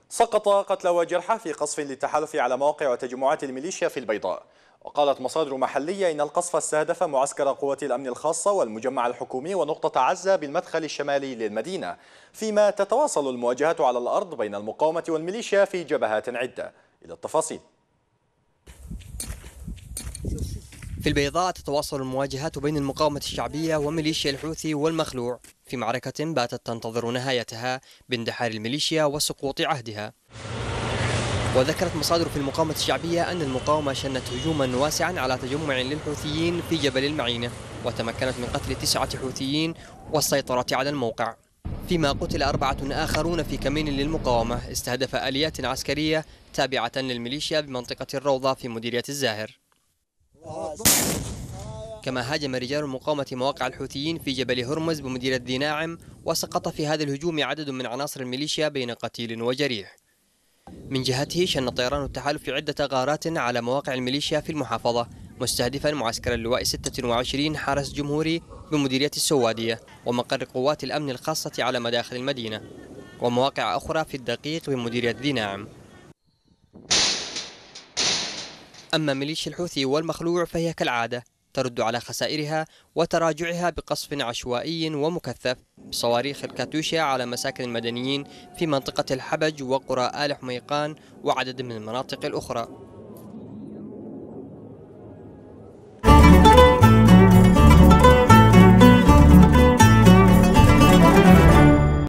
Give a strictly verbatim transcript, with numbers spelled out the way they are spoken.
سقط قتلى وجرحى في قصف للتحالف على مواقع وتجمعات الميليشيا في البيضاء. وقالت مصادر محلية إن القصف استهدف معسكر قوات الأمن الخاصة والمجمع الحكومي ونقطة عزة بالمدخل الشمالي للمدينة، فيما تتواصل المواجهات على الأرض بين المقاومة والميليشيا في جبهات عدة. إلى التفاصيل. في البيضاء تتواصل المواجهات بين المقاومة الشعبية وميليشيا الحوثي والمخلوع في معركة باتت تنتظر نهايتها باندحار الميليشيا وسقوط عهدها. وذكرت مصادر في المقاومة الشعبية أن المقاومة شنت هجوما واسعا على تجمع للحوثيين في جبل المعينة، وتمكنت من قتل تسعة حوثيين والسيطرة على الموقع، فيما قتل أربعة آخرون في كمين للمقاومة استهدف آليات عسكرية تابعة للميليشيا بمنطقة الروضة في مديرية الزاهر. كما هاجم رجال المقاومة مواقع الحوثيين في جبل هرمز بمديرية ذي ناعم، وسقط في هذا الهجوم عدد من عناصر الميليشيا بين قتيل وجريح. من جهته شن طيران التحالف عدة غارات على مواقع الميليشيا في المحافظة، مستهدفا معسكر اللواء ستة وعشرين حرس جمهوري بمديرية السوادية ومقر قوات الأمن الخاصة على مداخل المدينة، ومواقع أخرى في الدقيق بمديرية ذي ناعم. أما ميليشيا الحوثي والمخلوع فهي كالعادة ترد على خسائرها وتراجعها بقصف عشوائي ومكثف بصواريخ الكاتوشا على مساكن المدنيين في منطقة الحبج وقرى آل حميقان وعدد من المناطق الأخرى.